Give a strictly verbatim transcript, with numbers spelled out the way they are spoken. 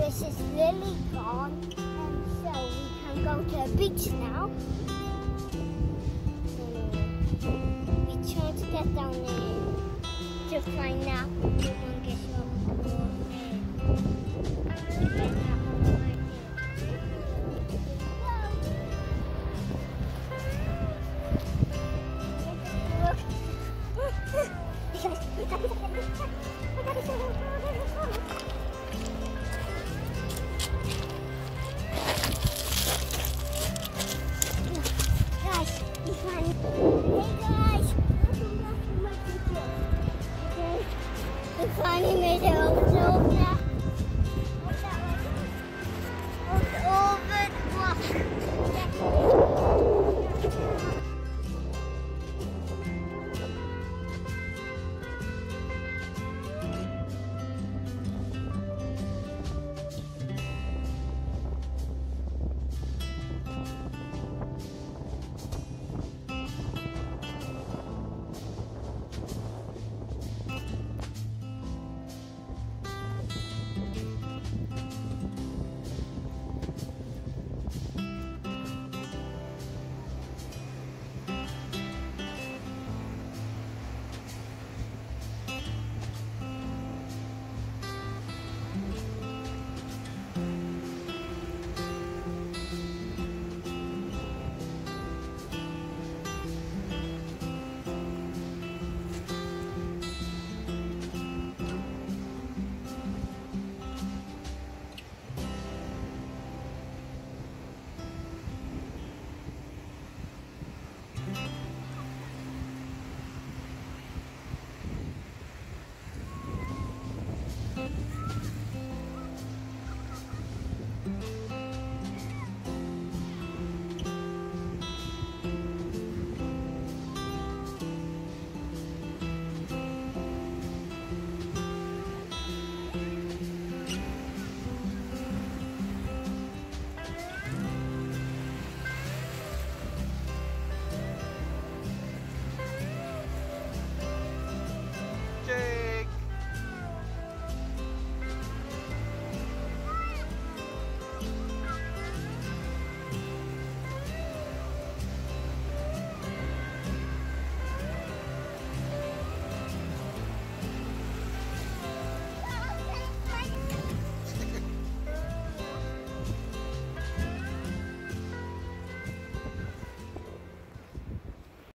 Mrs. Lily gone, and so we can go to the beach now. So we try to get down there to find out who will get your Guys, we find Hey guys, welcome back to my video. Okay, we finally made it over to